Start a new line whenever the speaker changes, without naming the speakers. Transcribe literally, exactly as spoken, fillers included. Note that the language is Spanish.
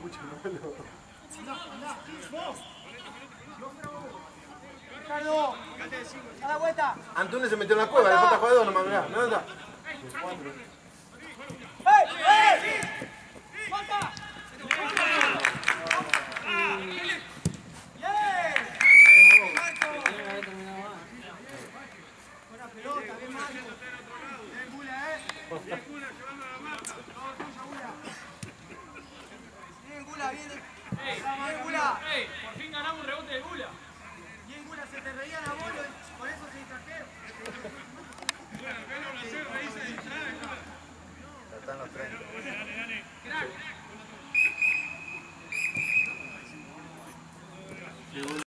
Pucha, no me lo...
Ricardo, a la vuelta.
Antunes se metió en la cueva, le falta jugador nomás, mirá, ¿dónde está?
¡Ey! ¡Ey! ¡Falta! Buena pelota, bien Marco. Bien Gula, eh. Bien Gula llevando la marca. Todo tuyo, Gula. Bien Gula, bien. Bien Gula.
¡Ey! Por fin ganamos un rebote de Gula.
Bien Gula, se te reían a vos, por eso se distrajeron.
Bueno, acá no lo hace, reí se distrae, Gula.
Están los tres.
Dale, dale. Crack.